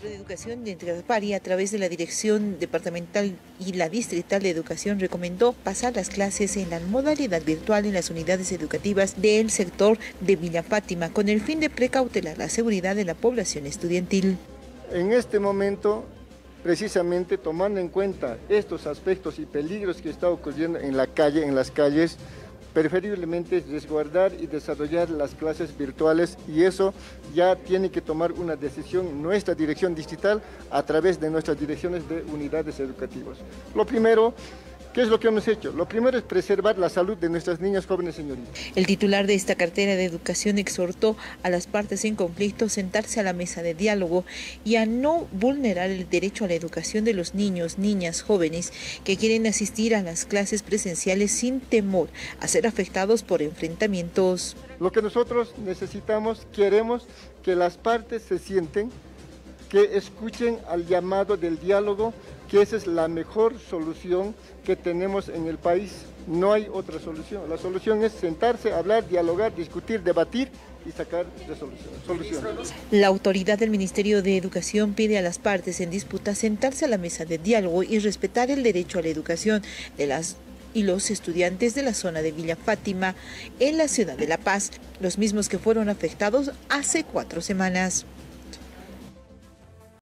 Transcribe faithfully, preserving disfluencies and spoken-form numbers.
Ministro de Educación de Ancash, a través de la Dirección Departamental y la Distrital de Educación, recomendó pasar las clases en la modalidad virtual en las unidades educativas del sector de Villa Fátima, con el fin de precautelar la seguridad de la población estudiantil. En este momento, precisamente tomando en cuenta estos aspectos y peligros que está ocurriendo en la calle, en las calles, preferiblemente resguardar y desarrollar las clases virtuales, y eso ya tiene que tomar una decisión nuestra dirección distrital a través de nuestras direcciones de unidades educativas. Lo primero, ¿qué es lo que hemos hecho? Lo primero es preservar la salud de nuestras niñas, jóvenes, señoritas. El titular de esta cartera de educación exhortó a las partes en conflicto a sentarse a la mesa de diálogo y a no vulnerar el derecho a la educación de los niños, niñas, jóvenes que quieren asistir a las clases presenciales sin temor a ser afectados por enfrentamientos. Lo que nosotros necesitamos, queremos que las partes se sienten, que escuchen al llamado del diálogo, que esa es la mejor solución que tenemos en el país. No hay otra solución. La solución es sentarse, hablar, dialogar, discutir, debatir y sacar soluciones. La autoridad del Ministerio de Educación pide a las partes en disputa sentarse a la mesa de diálogo y respetar el derecho a la educación de las y los estudiantes de la zona de Villa Fátima en la ciudad de La Paz, los mismos que fueron afectados hace cuatro semanas.